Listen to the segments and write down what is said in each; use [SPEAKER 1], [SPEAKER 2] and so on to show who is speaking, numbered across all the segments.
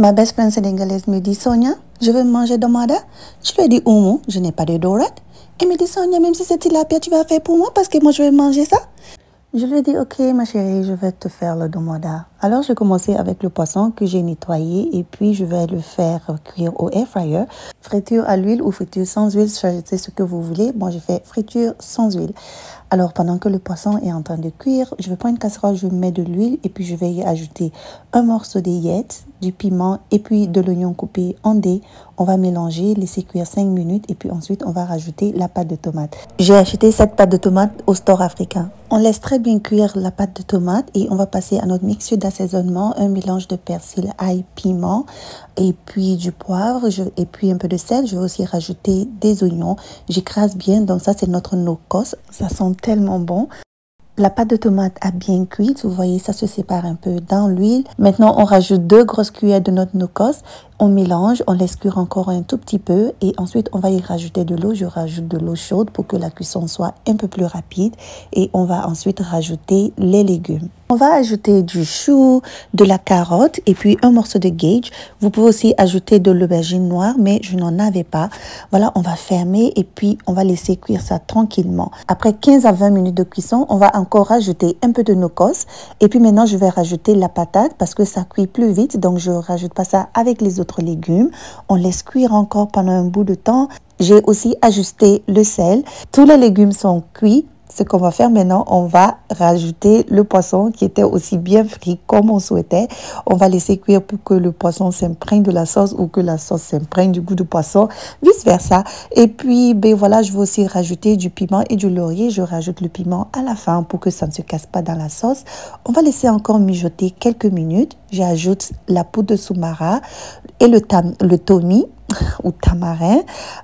[SPEAKER 1] Ma best friend sénégalaise me dit, Sonia, je veux manger domada. Je lui ai dit, Oumou, je n'ai pas de dorade. Elle me dit, Sonia, même si c'est tilapia, tu vas faire pour moi parce que moi, je vais manger ça. Je lui ai dit, ok, ma chérie, je vais te faire le domada. Alors, j'ai commencé avec le poisson que j'ai nettoyé et puis je vais le faire cuire au air fryer. Friture à l'huile ou friture sans huile, choisissez ce que vous voulez. Moi, je fais friture sans huile. Alors, pendant que le poisson est en train de cuire, je vais prendre une casserole, je mets de l'huile et puis je vais y ajouter un morceau d'aillettes, du piment et puis de l'oignon coupé en dés. On va mélanger, laisser cuire 5 minutes et puis ensuite, on va rajouter la pâte de tomate. J'ai acheté cette pâte de tomate au store africain. On laisse très bien cuire la pâte de tomate et on va passer à notre mixture d'assaisonnement, un mélange de persil, ail, piment et puis du poivre et puis un peu de sel. Je vais aussi rajouter des oignons. J'écrase bien, donc ça c'est notre no-cos. Ça sent tellement bon. La pâte de tomate a bien cuit, vous voyez, ça se sépare un peu dans l'huile. Maintenant, on rajoute 2 grosses cuillères de notre no-cos. On mélange, on laisse cuire encore un tout petit peu et ensuite on va y rajouter de l'eau. Je rajoute de l'eau chaude pour que la cuisson soit un peu plus rapide et on va ensuite rajouter les légumes. On va ajouter du chou, de la carotte et puis un morceau de gage. Vous pouvez aussi ajouter de l'aubergine noire, mais je n'en avais pas. Voilà, on va fermer et puis on va laisser cuire ça tranquillement. Après 15 à 20 minutes de cuisson, on va encore rajouter un peu de no-cos. Et puis maintenant, je vais rajouter la patate parce que ça cuit plus vite. Donc, je ne rajoute pas ça avec les autres légumes. On laisse cuire encore pendant un bout de temps. J'ai aussi ajusté le sel. Tous les légumes sont cuits. Ce qu'on va faire maintenant, on va rajouter le poisson qui était aussi bien frit comme on souhaitait. On va laisser cuire pour que le poisson s'imprègne de la sauce ou que la sauce s'imprègne du goût du poisson, vice versa. Et puis, ben voilà, je vais aussi rajouter du piment et du laurier. Je rajoute le piment à la fin pour que ça ne se casse pas dans la sauce. On va laisser encore mijoter quelques minutes. J'ajoute la poudre de soumara et le tomi ou tamarin.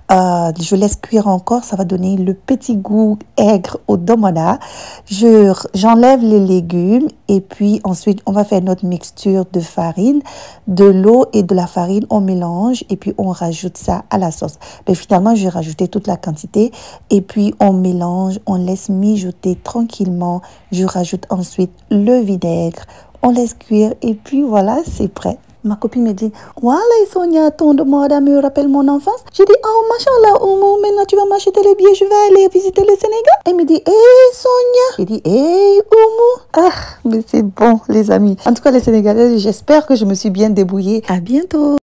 [SPEAKER 1] Je laisse cuire encore, ça va donner le petit goût aigre au domada. J'enlève les légumes et puis ensuite on va faire notre mixture de farine, de l'eau et de la farine. On mélange et puis on rajoute ça à la sauce. Mais finalement, j'ai rajouté toute la quantité et puis on mélange, on laisse mijoter tranquillement. Je rajoute ensuite le vinaigre, on laisse cuire et puis voilà, c'est prêt. Ma copine me dit, voilà Sonia, ton domada me rappelle mon enfance. J'ai dit, oh machallah, Oumou, maintenant tu vas m'acheter le billet, je vais aller visiter le Sénégal. Elle me dit, hey Sonia. J'ai dit, hey Oumou. Ah, mais c'est bon les amis. En tout cas les Sénégalais, j'espère que je me suis bien débrouillée. À bientôt.